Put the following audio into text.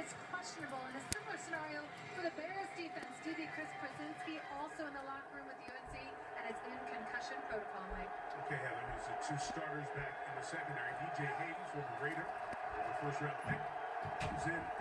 is questionable in a similar scenario for the Bears defense. DB Chris Krasinski also in the locker room with UNC and is in concussion protocol, Mike. Okay, Heather, there's the two starters back in the secondary. DJ Hayden, former Raider, the first-round pick, comes in.